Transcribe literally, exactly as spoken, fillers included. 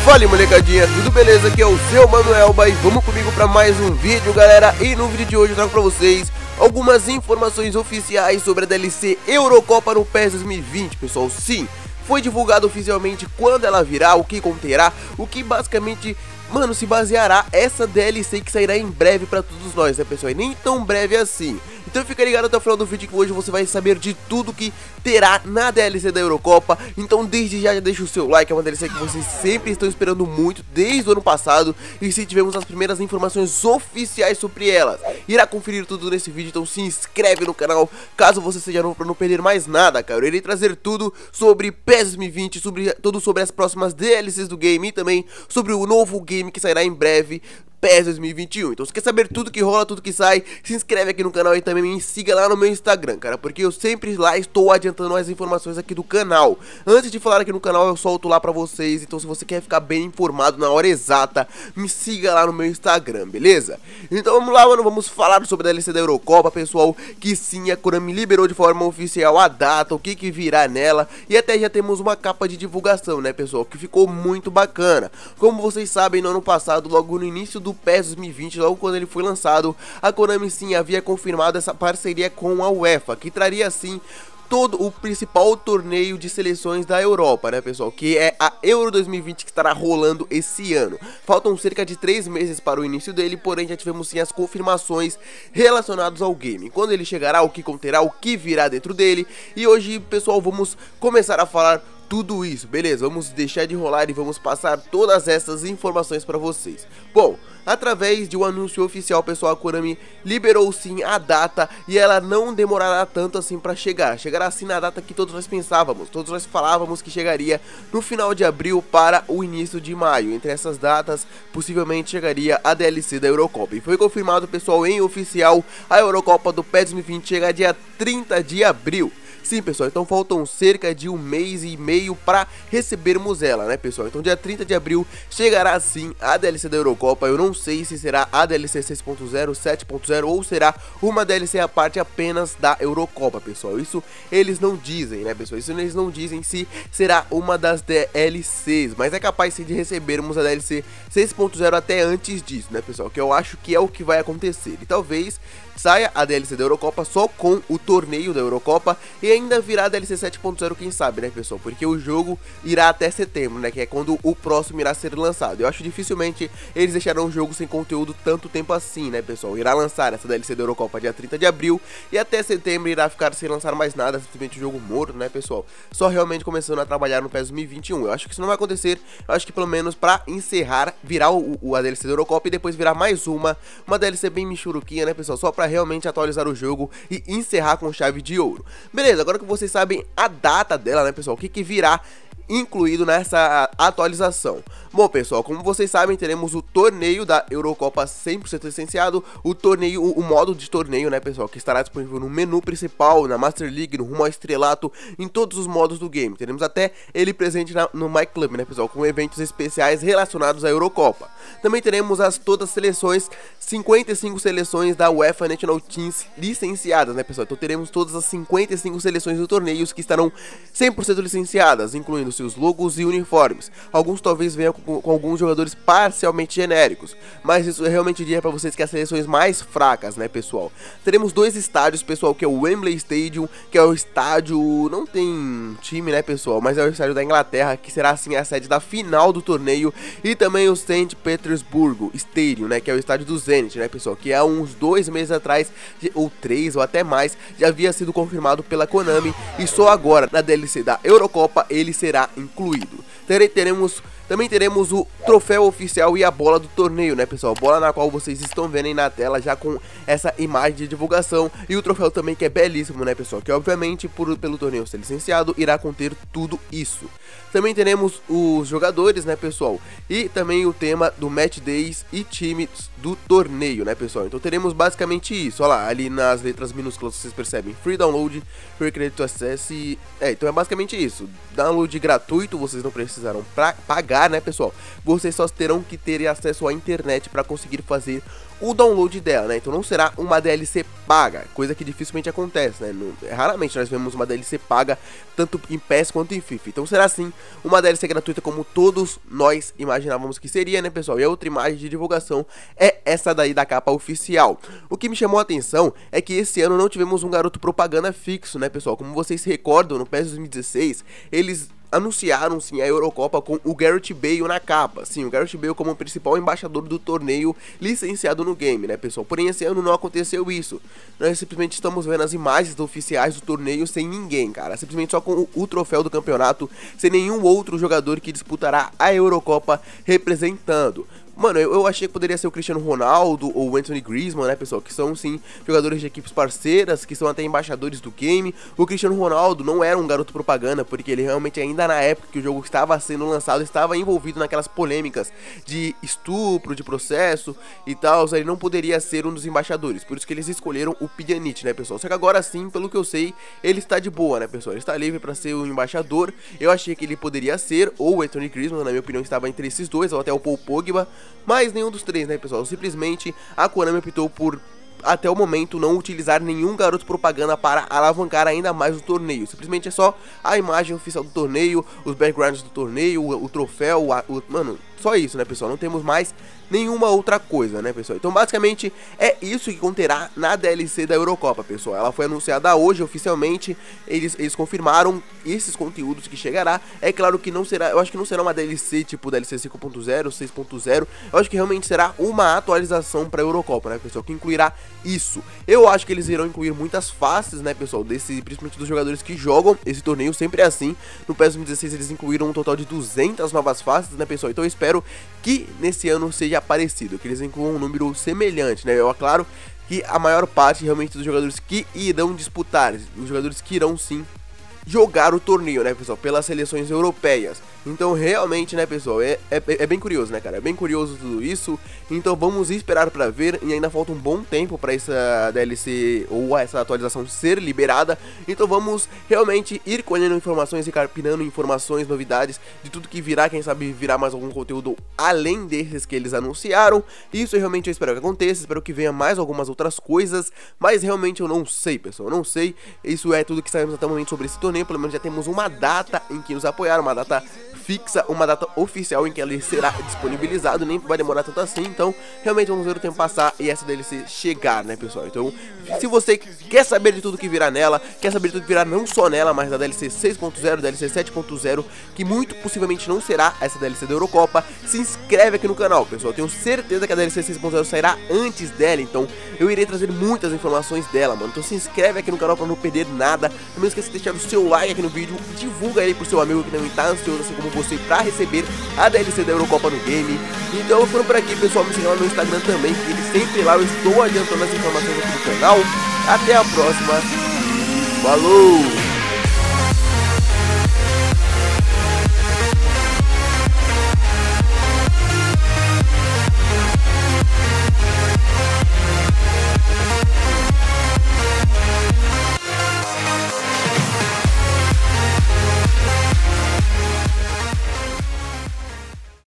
Fala molecadinha, tudo beleza? Aqui é o seu Manuelba e vamos comigo para mais um vídeo, galera. E no vídeo de hoje eu trago para vocês algumas informações oficiais sobre a D L C Eurocopa no PES dois mil e vinte, pessoal. Sim, foi divulgado oficialmente quando ela virá, o que conterá, o que basicamente, mano, se baseará essa D L C que sairá em breve para todos nós, né, pessoal? E nem tão breve assim. Então fica ligado até o final do vídeo que hoje você vai saber de tudo que terá na D L C da Eurocopa. Então desde já, já deixa o seu like, é uma D L C que vocês sempre estão esperando muito desde o ano passado. E se tivemos as primeiras informações oficiais sobre elas, irá conferir tudo nesse vídeo, então se inscreve no canal caso você seja novo para não perder mais nada, cara. Eu irei trazer tudo sobre PES dois mil e vinte, sobre, tudo sobre as próximas D L Cs do game e também sobre o novo game que sairá em breve, PES dois mil e vinte e um. Então se quer saber tudo que rola, tudo que sai, se inscreve aqui no canal e também me siga lá no meu Instagram, cara, porque eu sempre lá estou adiantando as informações aqui do canal. Antes de falar aqui no canal eu solto lá pra vocês, então se você quer ficar bem informado na hora exata, me siga lá no meu Instagram, beleza? Então vamos lá, mano, vamos falar sobre a D L C da Eurocopa, pessoal, que sim, a Konami liberou de forma oficial a data, o que que virá nela, e até já temos uma capa de divulgação, né, pessoal, que ficou muito bacana. Como vocês sabem, no ano passado, logo no início do PES dois mil e vinte, logo quando ele foi lançado, a Konami sim havia confirmado essa parceria com a UEFA, que traria assim todo o principal torneio de seleções da Europa, né, pessoal, que é a Euro dois mil e vinte, que estará rolando esse ano. Faltam cerca de três meses para o início dele, porém já tivemos sim as confirmações relacionadas ao game, quando ele chegará, o que conterá, o que virá dentro dele. E hoje, pessoal, vamos começar a falar tudo isso, beleza? Vamos deixar de enrolar e vamos passar todas essas informações para vocês. Bom, através de um anúncio oficial, pessoal, a Konami liberou sim a data e ela não demorará tanto assim para chegar. Chegará assim na data que todos nós pensávamos, todos nós falávamos que chegaria no final de abril para o início de maio. Entre essas datas, possivelmente chegaria a D L C da Eurocopa. E foi confirmado, pessoal, em oficial, a Eurocopa do PES dois mil e vinte chega dia trinta de abril. Sim, pessoal, então faltam cerca de um mês e meio para recebermos ela, né, pessoal? Então dia trinta de abril chegará sim a D L C da Eurocopa. Eu não sei se será a D L C seis ponto zero, sete ponto zero ou será uma D L C à parte apenas da Eurocopa, pessoal. Isso eles não dizem, né, pessoal? Isso eles não dizem se será uma das D L Cs, mas é capaz sim de recebermos a D L C seis ponto zero até antes disso, né, pessoal? Que eu acho que é o que vai acontecer. E talvez saia a D L C da Eurocopa só com o torneio da Eurocopa e ainda virá a D L C sete ponto zero, quem sabe, né, pessoal? Porque o jogo irá até setembro, né, que é quando o próximo irá ser lançado. Eu acho dificilmente eles deixarão o jogo sem conteúdo tanto tempo assim, né, pessoal? Irá lançar essa D L C da Eurocopa dia trinta de abril e até setembro irá ficar sem lançar mais nada, simplesmente o jogo morto, né, pessoal? Só realmente começando a trabalhar no PES dois mil e vinte e um. Eu acho que isso não vai acontecer. Eu acho que pelo menos pra encerrar, virar o, o a D L C da Eurocopa e depois virar mais uma, uma D L C bem michuruquinha, né, pessoal? Só pra realmente atualizar o jogo e encerrar com chave de ouro. Beleza, agora que vocês sabem a data dela, né, pessoal, o que que virá incluído nessa atualização. Bom, pessoal, como vocês sabem, teremos o torneio da Eurocopa cem por cento licenciado, o torneio, o, o modo de torneio, né, pessoal, que estará disponível no menu principal, na Master League, no rumo ao estrelato, em todos os modos do game. Teremos até ele presente na, no My Club, né, pessoal, com eventos especiais relacionados à Eurocopa. Também teremos as todas as seleções, cinquenta e cinco seleções da UEFA National Teams licenciadas, né, pessoal? Então teremos todas as cinquenta e cinco seleções do torneio que estarão cem por cento licenciadas, incluindo seus logos e uniformes. Alguns talvez venham com, com alguns jogadores parcialmente genéricos, mas isso eu realmente diria para vocês que as seleções mais fracas, né, pessoal? Teremos dois estádios, pessoal, que é o Wembley Stadium, que é o estádio, não tem time, né, pessoal, mas é o estádio da Inglaterra, que será assim a sede da final do torneio, e também o Saint Petersburgo Stadium, né, que é o estádio do Zenit, né, pessoal, que há uns dois meses atrás, ou três, ou até mais, já havia sido confirmado pela Konami, e só agora, na D L C da Eurocopa, ele será incluído. Também teremos, também teremos o troféu oficial e a bola do torneio, né, pessoal? Bola na qual vocês estão vendo aí na tela já com essa imagem de divulgação, e o troféu também, que é belíssimo, né, pessoal? Que obviamente por, pelo torneio ser licenciado irá conter tudo isso. Também teremos os jogadores, né, pessoal? E também o tema do Match Days e times do torneio, né, pessoal? Então teremos basicamente isso, olha lá, ali nas letras minúsculas vocês percebem: Free Download, Free Credit to Access. É, então é basicamente isso. Download gratuito, vocês não precisarão pra pagar jogar, né, pessoal, vocês só terão que ter acesso à internet para conseguir fazer o download dela, né? Então não será uma D L C paga, coisa que dificilmente acontece, né? No, raramente nós vemos uma D L C paga, tanto em P E S quanto em FIFA. Então será sim uma D L C gratuita como todos nós imaginávamos que seria, né, pessoal? E a outra imagem de divulgação é essa daí da capa oficial. O que me chamou a atenção é que esse ano não tivemos um garoto propaganda fixo, né, pessoal? Como vocês se recordam, no P E S dois mil e dezesseis, eles anunciaram sim a Eurocopa com o Gareth Bale na capa. Sim, o Gareth Bale como principal embaixador do torneio licenciado no game, né, pessoal? Porém, esse ano não aconteceu isso. Nós simplesmente estamos vendo as imagens oficiais do torneio sem ninguém, cara. Simplesmente só com o, o troféu do campeonato, sem nenhum outro jogador que disputará a Eurocopa representando. Mano, eu, eu achei que poderia ser o Cristiano Ronaldo ou o Anthony Griezmann, né, pessoal? Que são, sim, jogadores de equipes parceiras, que são até embaixadores do game. O Cristiano Ronaldo não era um garoto propaganda, porque ele realmente, ainda na época que o jogo estava sendo lançado, estava envolvido naquelas polêmicas de estupro, de processo e tal. Ele não poderia ser um dos embaixadores, por isso que eles escolheram o Pjanic, né, pessoal? Só que agora sim, pelo que eu sei, ele está de boa, né, pessoal? Ele está livre para ser o embaixador. Eu achei que ele poderia ser, ou o Anthony Griezmann, na minha opinião, estava entre esses dois, ou até o Paul Pogba. Mas nenhum dos três, né, pessoal? Simplesmente a Konami optou por, até o momento, não utilizar nenhum garoto propaganda para alavancar ainda mais o torneio. Simplesmente é só a imagem oficial do torneio, os backgrounds do torneio, o, o troféu, a, o, mano, só isso, né, pessoal? Não temos mais nenhuma outra coisa, né, pessoal? Então, basicamente, é isso que conterá na D L C da Eurocopa, pessoal. Ela foi anunciada hoje, oficialmente. Eles, eles confirmaram esses conteúdos que chegará. É claro que não será, eu acho que não será uma D L C tipo D L C cinco ponto zero, seis ponto zero. Eu acho que realmente será uma atualização para a Eurocopa, né, pessoal? Que incluirá isso. Eu acho que eles irão incluir muitas faces, né, pessoal? Desse, principalmente dos jogadores que jogam esse torneio, sempre é assim. No P E S dois mil e dezesseis eles incluíram um total de duzentas novas faces, né, pessoal? Então eu espero que nesse ano seja parecido, que eles incluam um número semelhante, né? Eu aclaro que a maior parte realmente dos jogadores que irão disputar, os jogadores que irão sim jogar o torneio, né, pessoal, pelas seleções europeias. Então realmente, né, pessoal, é, é, é bem curioso, né, cara, é bem curioso tudo isso. Então vamos esperar pra ver, e ainda falta um bom tempo pra essa D L C ou essa atualização ser liberada. Então vamos realmente ir colhendo informações e carpinando informações, novidades de tudo que virá, quem sabe virá mais algum conteúdo além desses que eles anunciaram. Isso realmente eu espero que aconteça, espero que venha mais algumas outras coisas, mas realmente eu não sei, pessoal, eu não sei. Isso é tudo que sabemos até o momento sobre esse torneio. Pelo menos já temos uma data em que nos apoiaram, uma data fixa, uma data oficial em que ele será disponibilizado, nem vai demorar tanto assim. Então realmente vamos ver o tempo passar e essa D L C chegar, né, pessoal? Então se você quer saber de tudo que virá nela, quer saber de tudo que virá não só nela, mas da D L C seis ponto zero, D L C sete ponto zero, que muito possivelmente não será essa D L C da Eurocopa, se inscreve aqui no canal, pessoal. Eu tenho certeza que a D L C seis ponto zero sairá antes dela, então eu irei trazer muitas informações dela, mano. Então se inscreve aqui no canal pra não perder nada. Não esqueça de deixar o seu like aqui no vídeo, divulga ele pro seu amigo que também tá ansioso assim como você pra receber a D L C da Eurocopa no game. Então eu fui por aqui, pessoal, me siga lá no Instagram também, que ele sempre lá eu estou adiantando as informações aqui do canal. Até a próxima, falou!